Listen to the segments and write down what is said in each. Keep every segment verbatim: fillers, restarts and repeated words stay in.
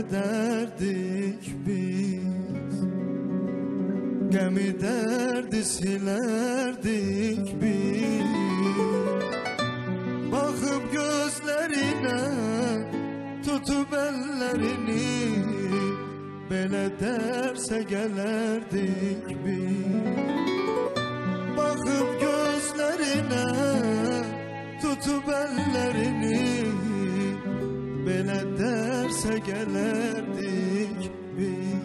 ederdik biz, gemi derdi silerdik biz. Bakıp gözlerine, tutup ellerini, belə derse gelerdik biz. Bakıp gözlerine, tutup ellerini, belə derse gelerdik biz.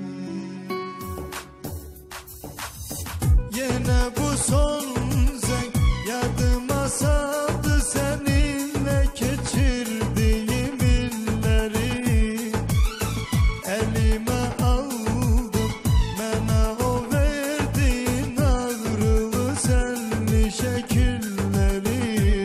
Yine bu son zeng yadıma saldı, seninle geçirdiğim illeri. Elime aldım bana o verdiğin ağrılı senli şekilleri.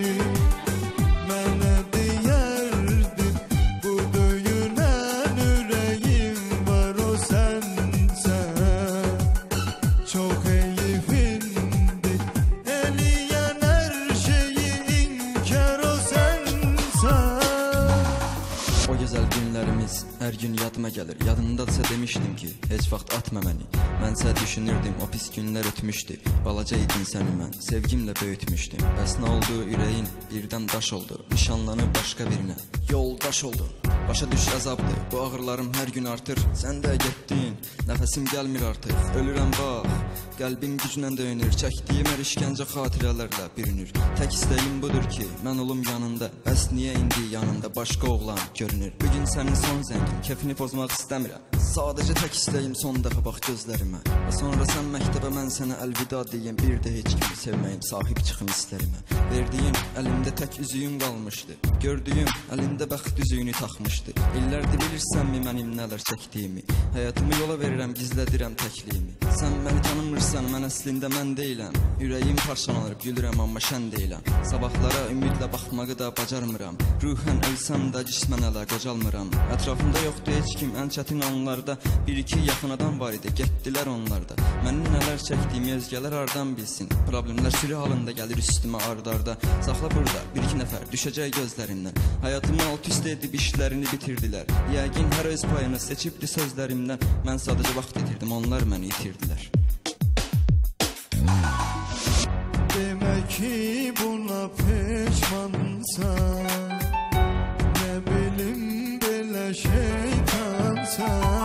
Mənə deyərdin bu döyünən ürəyim var, o sənsən. Çok keyifindi eləyən hər şeyi inkar, o sənsən. O güzel günlerimiz her gün yadıma gelir. Yadındadsa demiştim ki heç vaxt atma məni. Mənsə düşünürdüm o pis günlər ötmüşdü. Balaca idin səni mən sevgimlə böyütmüşdüm. Bəs nə oldu, ürəyin birdən daş oldu. Nişanlanıb başqa birinə yoldaş oldu. Başa düş əzabdır, bu ağrılarım hər gün artır. Sən də getdin, nəfəsim gəlmir artıq. Ölürəm bax, qəlbim güclə döyünür. Çəkdiyim hər işgəncə xatirələrlə bürünür. Tək istəyim budur ki, mən olum yanında. Bəs niyə indi yanında başqa oğlan görünür? Bugün sənin son zəngin, kefini pozmaq istəmirəm. Sadəcə tək istəyim son dəfə bax gözlərimə. Və sonra sən məktəbə, mən sənə əlvida deyim. Bir də heç kimi sevməyim, sahib çıxım istərimə. Verdiyim əlimdə tək üzüyüm qalmışdı. Gördüyüm əlində bəxt üzüyünü taxmışdı. İllərdir bilirsənmi mənim nələr çəkdiyimi? Həyatımı yola verirəm, gizlədirəm təkliyimi. Sən məni tanımırsan, mən əslində mən deyiləm. Ürəyim parçalanır, gülürəm amma şən deyiləm. Sabahlara ümidlə baxmağı da bacarmıram. Ruhən ölsəm də cismən hələ qocalmıram. Ətrafımda yoxdur heç kim, ən çətin anlarda bir iki yaxın adam var idi, getdilər onlar da. Mənim nələr çəkdiyimi özgələr hardan bilsin? Problemlər sürü halında gəlir üstümə ardarda. Saxla burada bir iki nəfər düşəcək gözlərindən. Həyatımı alt üst edib işlərini bitirdilər. Yəqin hər öz payını seçibdi sözlərimdən. Mən sadəcə vaxt itirdim, onlar məni itirdilər. Demək ki buna peşmansan, ne bilim belə şeytansan.